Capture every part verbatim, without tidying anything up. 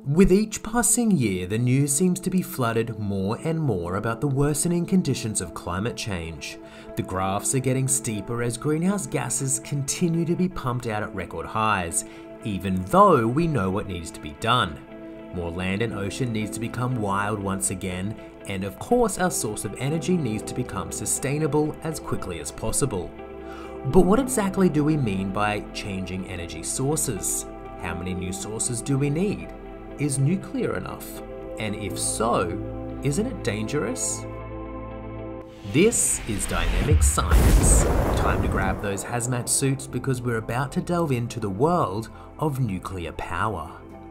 With each passing year, the news seems to be flooded more and more about the worsening conditions of climate change. The graphs are getting steeper as greenhouse gases continue to be pumped out at record highs, even though we know what needs to be done. More land and ocean needs to become wild once again, and of course our source of energy needs to become sustainable as quickly as possible. But what exactly do we mean by changing energy sources? How many new sources do we need? Is nuclear enough? And if so, isn't it dangerous? This is Dynamic Science. Time to grab those hazmat suits because we're about to delve into the world of nuclear power.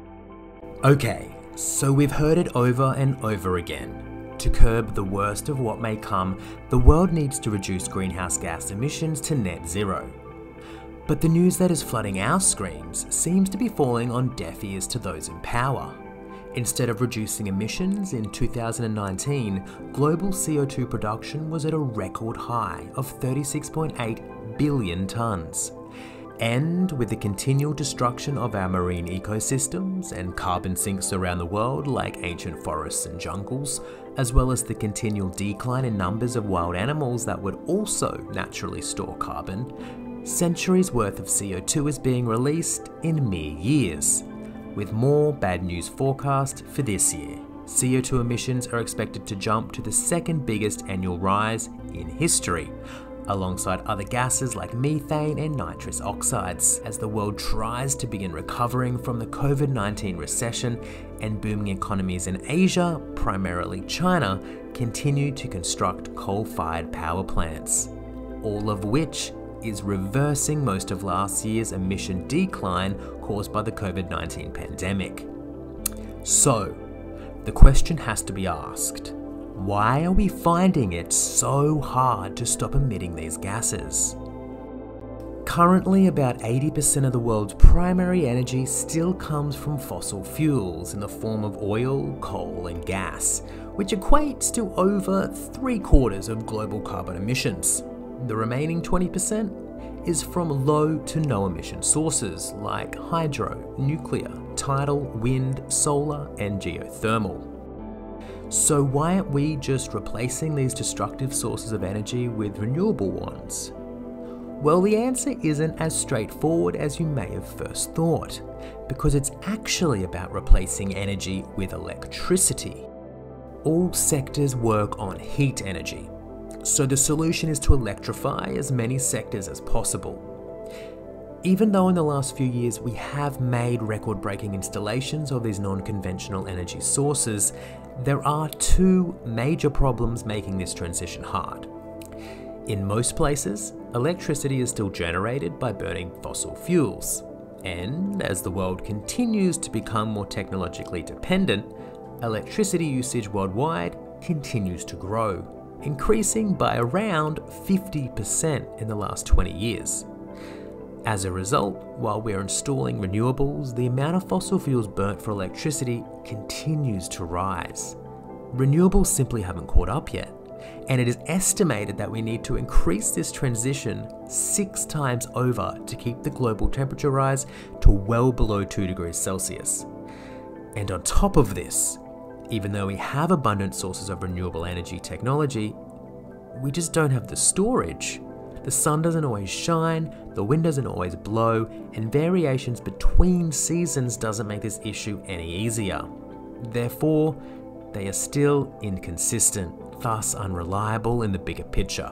Okay, so we've heard it over and over again. To curb the worst of what may come, the world needs to reduce greenhouse gas emissions to net zero. But the news that is flooding our screens seems to be falling on deaf ears to those in power. Instead of reducing emissions in two thousand nineteen, global C O two production was at a record high of thirty-six point eight billion tonnes. And with the continual destruction of our marine ecosystems and carbon sinks around the world like ancient forests and jungles, as well as the continual decline in numbers of wild animals that would also naturally store carbon, centuries worth of C O two is being released in mere years. With more bad news forecast for this year, C O two emissions are expected to jump to the second biggest annual rise in history, alongside other gases like methane and nitrous oxides, as the world tries to begin recovering from the COVID nineteen recession and booming economies in Asia, primarily China, continue to construct coal-fired power plants, all of which is reversing most of last year's emission decline caused by the COVID nineteen pandemic. So, the question has to be asked, why are we finding it so hard to stop emitting these gases? Currently, about eighty percent of the world's primary energy still comes from fossil fuels in the form of oil, coal, and gas, which equates to over three quarters of global carbon emissions. The remaining twenty percent is from low to no emission sources like hydro, nuclear, tidal, wind, solar, and geothermal. So why aren't we just replacing these destructive sources of energy with renewable ones? Well, the answer isn't as straightforward as you may have first thought, because it's actually about replacing energy with electricity. All sectors work on heat energy, so the solution is to electrify as many sectors as possible. Even though in the last few years we have made record-breaking installations of these non-conventional energy sources, there are two major problems making this transition hard. In most places, electricity is still generated by burning fossil fuels, and as the world continues to become more technologically dependent, electricity usage worldwide continues to grow, increasing by around fifty percent in the last twenty years. As a result, while we're installing renewables, the amount of fossil fuels burnt for electricity continues to rise. Renewables simply haven't caught up yet, and it is estimated that we need to increase this transition six times over to keep the global temperature rise to well below two degrees Celsius. And on top of this, even though we have abundant sources of renewable energy technology, we just don't have the storage. The sun doesn't always shine, the wind doesn't always blow, and variations between seasons doesn't make this issue any easier. Therefore, they are still inconsistent, thus unreliable in the bigger picture.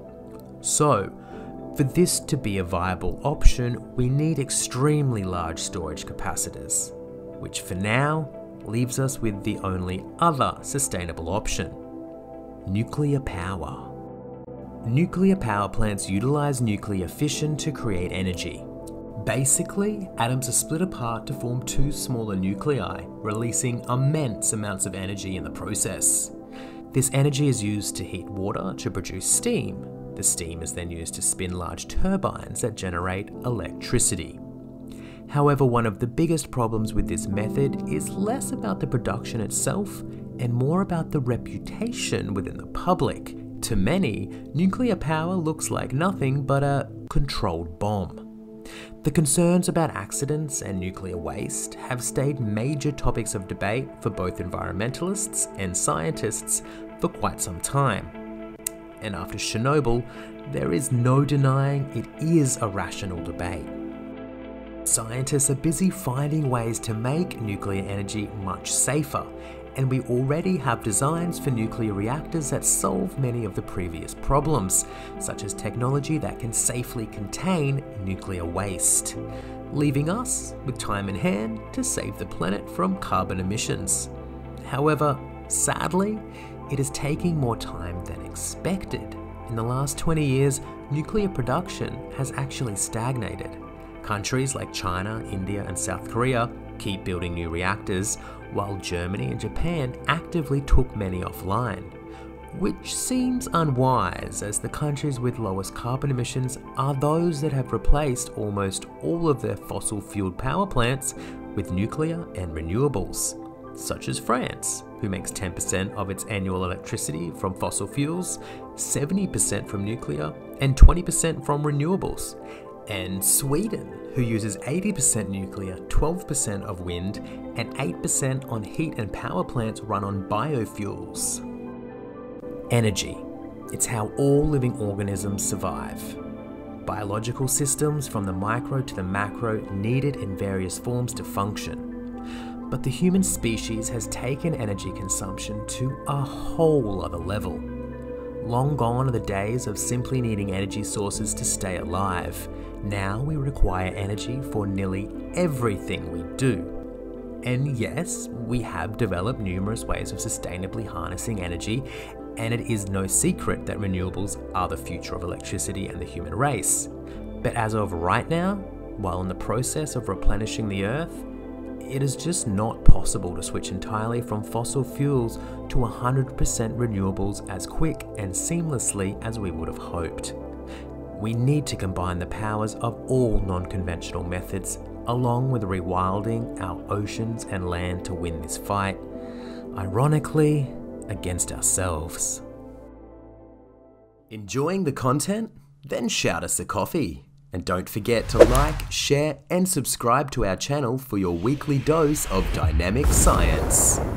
So, for this to be a viable option, we need extremely large storage capacitors, which for now leaves us with the only other sustainable option: nuclear power. Nuclear power plants utilize nuclear fission to create energy. Basically, atoms are split apart to form two smaller nuclei, releasing immense amounts of energy in the process. This energy is used to heat water to produce steam. The steam is then used to spin large turbines that generate electricity. However, one of the biggest problems with this method is less about the production itself and more about the reputation within the public. To many, nuclear power looks like nothing but a controlled bomb. The concerns about accidents and nuclear waste have stayed major topics of debate for both environmentalists and scientists for quite some time. And after Chernobyl, there is no denying it is a rational debate. Scientists are busy finding ways to make nuclear energy much safer, and we already have designs for nuclear reactors that solve many of the previous problems, such as technology that can safely contain nuclear waste, leaving us with time in hand to save the planet from carbon emissions. However, sadly, it is taking more time than expected. In the last twenty years, nuclear production has actually stagnated. Countries like China, India, and South Korea keep building new reactors, while Germany and Japan actively took many offline, which seems unwise as the countries with lowest carbon emissions are those that have replaced almost all of their fossil-fueled power plants with nuclear and renewables, such as France, who makes ten percent of its annual electricity from fossil fuels, seventy percent from nuclear, and twenty percent from renewables. And Sweden, who uses eighty percent nuclear, twelve percent of wind, and eight percent on heat and power plants run on biofuels. Energy. It's how all living organisms survive. Biological systems from the micro to the macro need it in various forms to function. But the human species has taken energy consumption to a whole other level. Long gone are the days of simply needing energy sources to stay alive. Now we require energy for nearly everything we do. And yes, we have developed numerous ways of sustainably harnessing energy, and it is no secret that renewables are the future of electricity and the human race. But as of right now, while in the process of replenishing the Earth, it is just not possible to switch entirely from fossil fuels to one hundred percent renewables as quick and seamlessly as we would have hoped. We need to combine the powers of all non-conventional methods, along with rewilding our oceans and land to win this fight, ironically, against ourselves. Enjoying the content? Then shout us a coffee. And don't forget to like, share, and subscribe to our channel for your weekly dose of dynamic science.